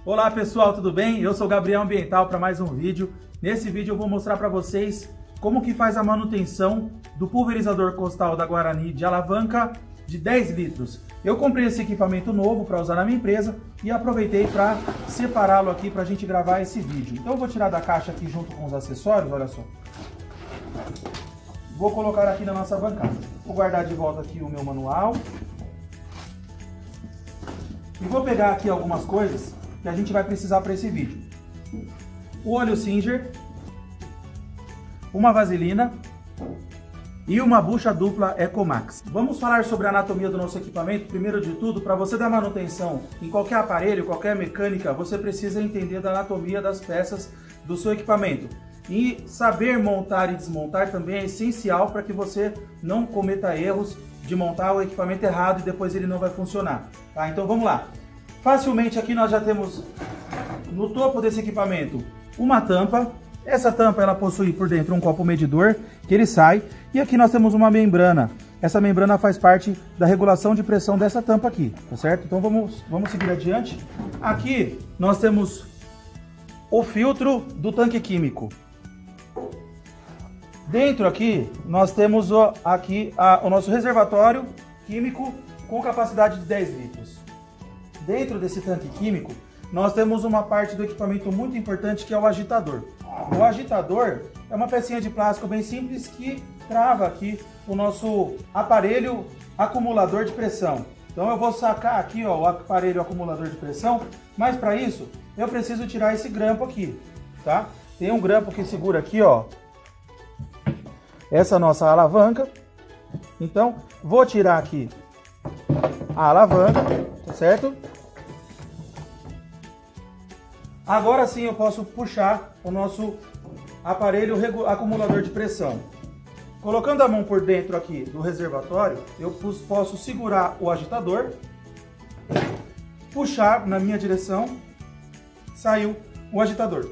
Olá pessoal, tudo bem? Eu sou o Gabriel Ambiental para mais um vídeo. Nesse vídeo eu vou mostrar para vocês como que faz a manutenção do pulverizador costal da Guarani de alavanca de 10 litros. Eu comprei esse equipamento novo para usar na minha empresa e aproveitei para separá-lo aqui para a gente gravar esse vídeo. Então eu vou tirar da caixa aqui junto com os acessórios, olha só. Vou colocar aqui na nossa bancada. Vou guardar de volta aqui o meu manual. E vou pegar aqui algumas coisas que a gente vai precisar para esse vídeo. O óleo Singer, uma vaselina e uma bucha dupla Ecomax. Vamos falar sobre a anatomia do nosso equipamento. Primeiro de tudo, para você dar manutenção em qualquer aparelho, qualquer mecânica, você precisa entender da anatomia das peças do seu equipamento. E saber montar e desmontar também é essencial para que você não cometa erros de montar o equipamento errado e depois ele não vai funcionar. Tá? Então vamos lá. Facilmente aqui nós já temos no topo desse equipamento uma tampa. Essa tampa ela possui por dentro um copo medidor que ele sai, e aqui nós temos uma membrana. Essa membrana faz parte da regulação de pressão dessa tampa aqui, tá certo? Então vamos seguir adiante. Aqui nós temos o filtro do tanque químico. Dentro aqui nós temos o nosso reservatório químico com capacidade de 10 litros. Dentro desse tanque químico nós temos uma parte do equipamento muito importante que é o agitador. O agitador é uma pecinha de plástico bem simples que trava aqui o nosso aparelho acumulador de pressão. Então eu vou sacar aqui ó, o aparelho acumulador de pressão, mas para isso eu preciso tirar esse grampo aqui, tá? Tem um grampo que segura aqui ó, essa nossa alavanca. Então vou tirar aqui a alavanca, tá certo? Agora sim eu posso puxar o nosso aparelho acumulador de pressão. Colocando a mão por dentro aqui do reservatório, eu posso segurar o agitador, puxar na minha direção, saiu o agitador.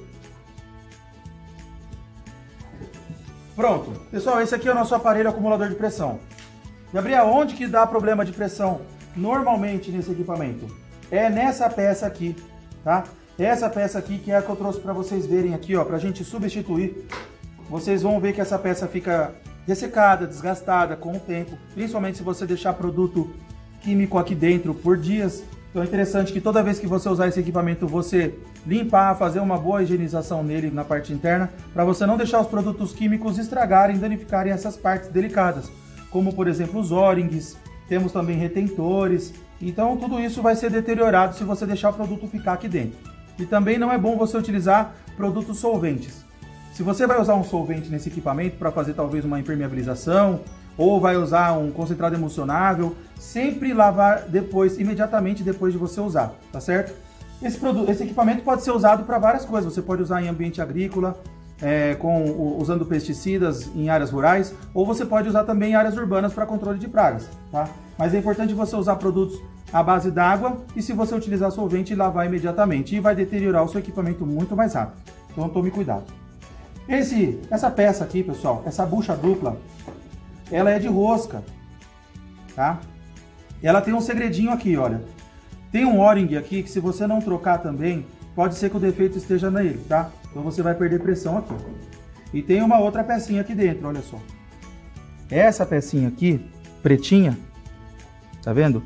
Pronto. Pessoal, esse aqui é o nosso aparelho acumulador de pressão. Gabriel, onde que dá problema de pressão normalmente nesse equipamento? É nessa peça aqui, tá? Essa peça aqui que é a que eu trouxe para vocês verem aqui, ó, pra gente substituir. Vocês vão ver que essa peça fica ressecada, desgastada com o tempo, principalmente se você deixar produto químico aqui dentro por dias. Então é interessante que toda vez que você usar esse equipamento, você limpar, fazer uma boa higienização nele na parte interna, para você não deixar os produtos químicos estragarem, danificarem essas partes delicadas, como por exemplo os O-rings, temos também retentores. Então tudo isso vai ser deteriorado se você deixar o produto ficar aqui dentro. E também não é bom você utilizar produtos solventes. Se você vai usar um solvente nesse equipamento para fazer talvez uma impermeabilização, ou vai usar um concentrado emulsionável, sempre lavar depois, imediatamente depois de você usar, tá certo? Esse equipamento pode ser usado para várias coisas. Você pode usar em ambiente agrícola, usando pesticidas em áreas rurais, ou você pode usar também em áreas urbanas para controle de pragas, tá? Mas é importante você usar produtos à base d'água e, se você utilizar solvente, lavar imediatamente, e vai deteriorar o seu equipamento muito mais rápido. Então tome cuidado. Essa peça aqui, pessoal, essa bucha dupla, ela é de rosca, tá? Ela tem um segredinho aqui, olha. Tem um O-ring aqui que, se você não trocar também, pode ser que o defeito esteja nele, tá? Então você vai perder pressão aqui. E tem uma outra pecinha aqui dentro, olha só. Essa pecinha aqui, pretinha, tá vendo?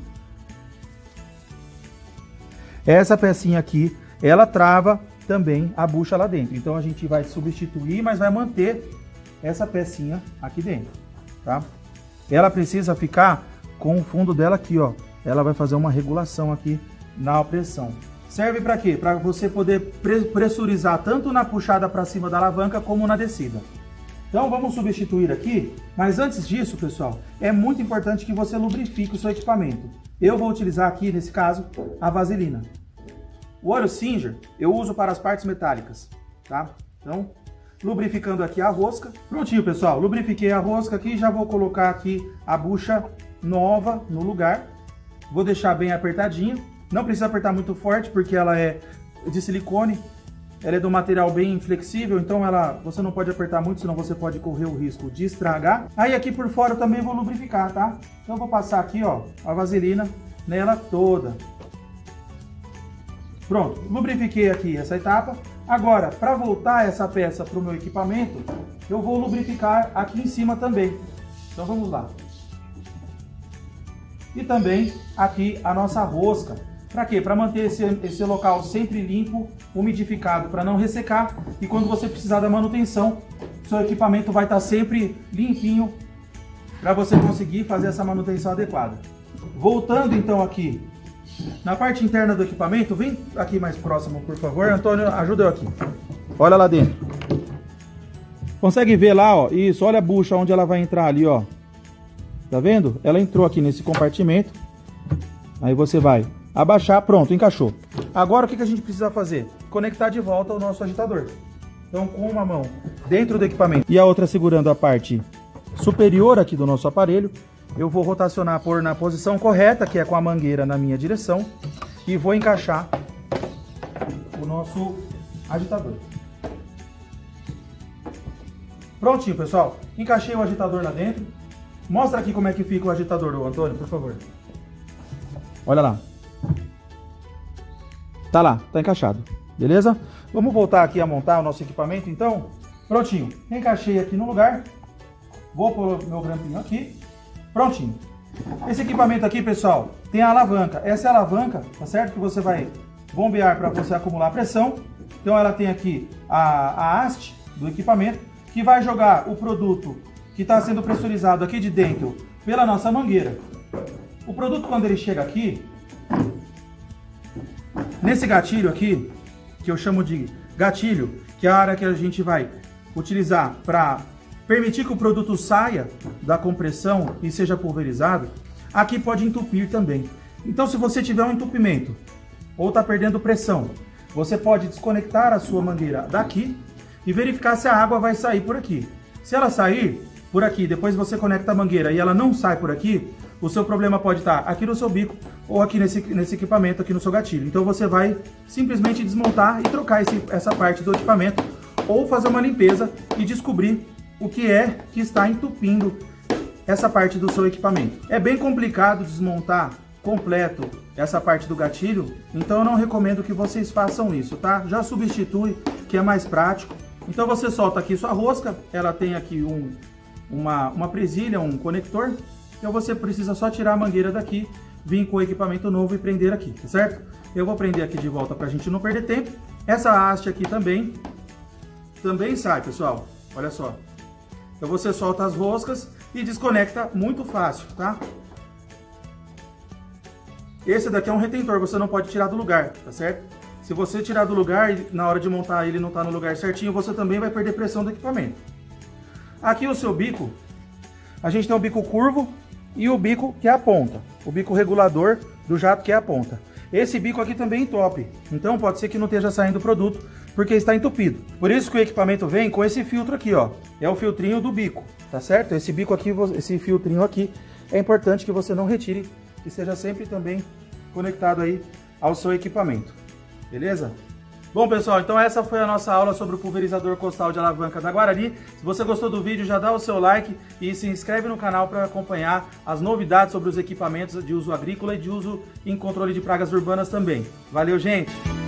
Essa pecinha aqui, ela trava também a bucha lá dentro. Então a gente vai substituir, mas vai manter essa pecinha aqui dentro, tá? Ela precisa ficar com o fundo dela aqui, ó. Ela vai fazer uma regulação aqui na pressão. Serve para quê? Para você poder pressurizar tanto na puxada para cima da alavanca como na descida. Então vamos substituir aqui, mas antes disso, pessoal, é muito importante que você lubrifique o seu equipamento. Eu vou utilizar aqui, nesse caso, a vaselina. O óleo Singer eu uso para as partes metálicas, tá? Então, lubrificando aqui a rosca. Prontinho, pessoal, lubrifiquei a rosca aqui, já vou colocar aqui a bucha nova no lugar. Vou deixar bem apertadinha. Não precisa apertar muito forte, porque ela é de silicone. Ela é de um material bem flexível, então você não pode apertar muito, senão você pode correr o risco de estragar. Aí aqui por fora eu também vou lubrificar, tá? Então eu vou passar aqui, ó, a vaselina nela toda. Pronto, lubrifiquei aqui essa etapa. Agora, para voltar essa peça para o meu equipamento, eu vou lubrificar aqui em cima também. Então vamos lá. E também aqui a nossa rosca. Para quê? Para manter esse local sempre limpo, umidificado, para não ressecar. E quando você precisar da manutenção, seu equipamento vai estar sempre limpinho para você conseguir fazer essa manutenção adequada. Voltando então aqui na parte interna do equipamento, vem aqui mais próximo, por favor. Antônio, ajuda eu aqui. Olha lá dentro. Consegue ver lá, ó? Isso, olha a bucha onde ela vai entrar ali, ó. Tá vendo? Ela entrou aqui nesse compartimento. Aí você vai abaixar, pronto, encaixou. Agora o que a gente precisa fazer? Conectar de volta o nosso agitador. Então, com uma mão dentro do equipamento e a outra segurando a parte superior aqui do nosso aparelho, eu vou rotacionar por na posição correta, que é com a mangueira na minha direção, e vou encaixar o nosso agitador. Prontinho, pessoal. Encaixei o agitador lá dentro. Mostra aqui como é que fica o agitador, Antônio, por favor. Olha lá. Tá lá, tá encaixado. Beleza? Vamos voltar aqui a montar o nosso equipamento, então. Prontinho. Encaixei aqui no lugar. Vou pôr meu grampinho aqui. Prontinho. Esse equipamento aqui, pessoal, tem a alavanca. Essa é a alavanca, tá certo? Que você vai bombear para você acumular pressão. Então ela tem aqui a haste do equipamento, que vai jogar o produto que está sendo pressurizado aqui de dentro pela nossa mangueira. O produto, quando ele chega aqui, nesse gatilho aqui, que eu chamo de gatilho, que é a área que a gente vai utilizar para permitir que o produto saia da compressão e seja pulverizado, aqui pode entupir também. Então, se você tiver um entupimento ou está perdendo pressão, você pode desconectar a sua mangueira daqui e verificar se a água vai sair por aqui. Se ela sair por aqui, depois você conecta a mangueira e ela não sai por aqui, o seu problema pode estar aqui no seu bico ou aqui nesse equipamento, aqui no seu gatilho. Então você vai simplesmente desmontar e trocar essa parte do equipamento ou fazer uma limpeza e descobrir o que é que está entupindo essa parte do seu equipamento. É bem complicado desmontar completo essa parte do gatilho, então eu não recomendo que vocês façam isso, tá? Já substitui, que é mais prático. Então você solta aqui sua rosca, ela tem aqui uma presilha, um conector, então você precisa só tirar a mangueira daqui, vir com o equipamento novo e prender aqui, tá certo? Eu vou prender aqui de volta pra gente não perder tempo. Essa haste aqui também sai, pessoal, olha só. Então você solta as roscas e desconecta muito fácil, tá? Esse daqui é um retentor, você não pode tirar do lugar, tá certo? Se você tirar do lugar e na hora de montar ele não tá no lugar certinho, você também vai perder pressão do equipamento. Aqui o seu bico, a gente tem o bico curvo e o bico que é a ponta. O bico regulador do jato que é a ponta. Esse bico aqui também entope, então pode ser que não esteja saindo o produto porque está entupido. Por isso que o equipamento vem com esse filtro aqui, ó. É o filtrinho do bico, tá certo? Esse bico aqui, esse filtrinho aqui, é importante que você não retire, que seja sempre também conectado aí ao seu equipamento. Beleza? Bom, pessoal, então essa foi a nossa aula sobre o pulverizador costal de alavanca da Guarani. Se você gostou do vídeo, já dá o seu like e se inscreve no canal para acompanhar as novidades sobre os equipamentos de uso agrícola e de uso em controle de pragas urbanas também. Valeu, gente!